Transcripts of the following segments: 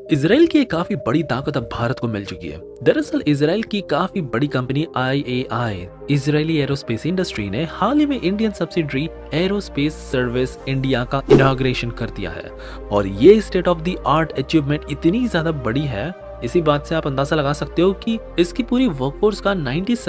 Israel की एक काफी बड़ी ताकत अब भारत को मिल चुकी है। दरअसल इसराइल की काफी बड़ी company IAI Israeli aerospace industry ने हाल ही में Indian subsidiary aerospace service India का इनॉग्रेशन कर दिया है। और ये state of the art achievement इतनी ज्यादा बड़ी है, इसी बात से आप अंदाजा लगा सकते हो कि इसकी पूरी वर्कफोर्स का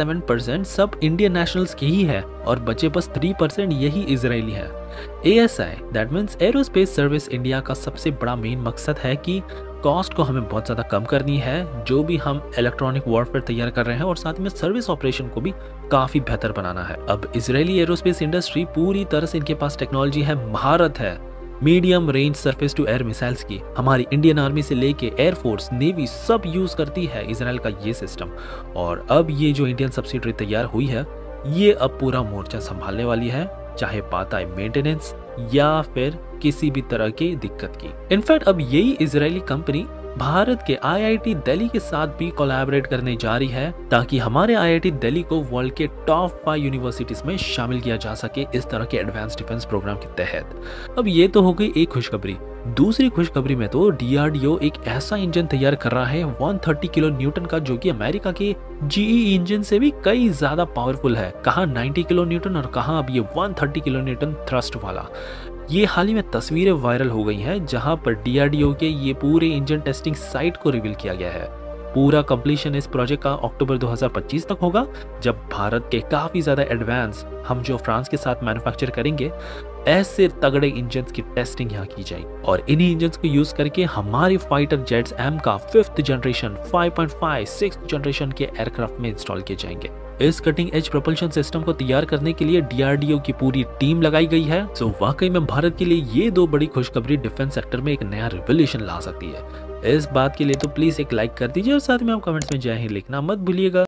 97% सब इंडियन नेशनल्स की ही है और बचे बस 3% यही इजरायली है। ASI that means aerospace service India का सबसे बड़ा मेन मकसद है कि कॉस्ट को हमें बहुत ज़्यादा कम करनी है, जो भी हम इलेक्ट्रॉनिक वॉरफेयर तैयार कर रहे हैं, और साथ में सर्विस ऑपरेशन को भी काफ़ी बेहतर बनाना है। अब इजरायली एरोस्पेस इंडस्ट्री पूरी तरह से इनके पास टेक्नोलॉजी है, महारत है medium range surface to air missiles की। हमारी इंडियन आर्मी से लेके एयरफोर्स, नेवी सब यूज करती है इसराइल का ये सिस्टम। और अब ये जो इंडियन सब्सिडरी तैयार हुई है, ये अब पूरा मोर्चा संभालने वाली है, चाहे बात आए मेंटेनेंस या फिर किसी भी तरह की दिक्कत की। इनफैक्ट अब यही इजरायली कंपनी भारत के IIT दिल्ली के साथ भी कोलैबोरेट करने जा रही है, ताकि हमारे IIT दिल्ली को वर्ल्ड के टॉप 5 यूनिवर्सिटीज में शामिल किया जा सके इस तरह के एडवांस डिफेंस प्रोग्राम के तहत। अब ये तो हो गई एक खुशखबरी। दूसरी खुशखबरी में तो DRDO एक ऐसा इंजन तैयार कर रहा है 130 किलो न्यूटन का, जो कि अमेरिका के GE इंजन से भी कई ज्यादा पावरफुल है। कहाँ 90 किलो न्यूटन और कहाँ अब ये 130 किलो न्यूटन थ्रस्ट वाला। ये हाल ही में तस्वीरें वायरल हो गई हैं, जहां पर DRDO के ये पूरे इंजन टेस्टिंग साइट को रिवील किया गया है। पूरा कंप्लीशन इस प्रोजेक्ट का अक्टूबर 2025 तक होगा, जब भारत के काफी ज्यादा एडवांस हम जो फ्रांस के साथ मैन्युफैक्चर करेंगे, ऐसे तगड़े इंजन्स की टेस्टिंग यहाँ की जाएगी। और इन्हीं इंजन्स को यूज करके हमारे फाइटर जेट्स M का 5th जनरेशन, 5.5, 6th जनरेशन के एयरक्राफ्ट में इंस्टॉल किए जाएंगे। इस कटिंग एज प्रोपल्शन सिस्टम को तैयार करने के लिए DRDO की पूरी टीम लगाई गई है। तो वाकई में भारत के लिए ये दो बड़ी खुशखबरी डिफेंस सेक्टर में एक नया रिवोल्यूशन ला सकती है। इस बात के लिए तो प्लीज एक लाइक कर दीजिए और साथ में आप कमेंट्स में जय हिंद लिखना मत भूलिएगा।